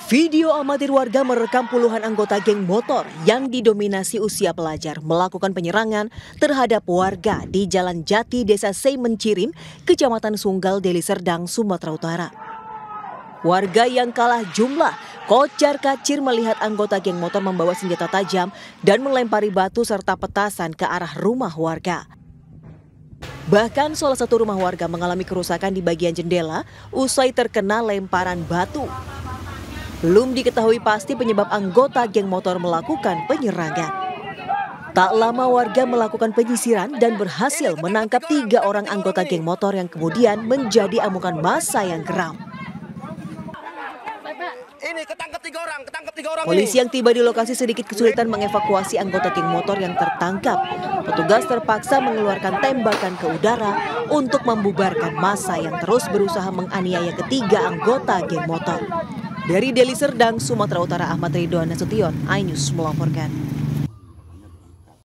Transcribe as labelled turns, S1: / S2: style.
S1: Video amatir warga merekam puluhan anggota geng motor yang didominasi usia pelajar melakukan penyerangan terhadap warga di Jalan Jati, Desa Seimencirim, Kecamatan Sunggal, Deli Serdang, Sumatera Utara. Warga yang kalah jumlah kocar-kacir melihat anggota geng motor membawa senjata tajam dan melempari batu serta petasan ke arah rumah warga. Bahkan salah satu rumah warga mengalami kerusakan di bagian jendela usai terkena lemparan batu. Belum diketahui pasti penyebab anggota geng motor melakukan penyerangan. Tak lama warga melakukan penyisiran dan berhasil menangkap 3 orang anggota geng motor yang kemudian menjadi amukan massa yang geram.
S2: Ketangkep tiga orang.
S1: Polisi yang tiba di lokasi sedikit kesulitan mengevakuasi anggota geng motor yang tertangkap. Petugas terpaksa mengeluarkan tembakan ke udara untuk membubarkan massa yang terus berusaha menganiaya ketiga anggota geng motor. Dari Deli Serdang, Sumatera Utara, Ahmad Ridwan Nasution, iNews melaporkan.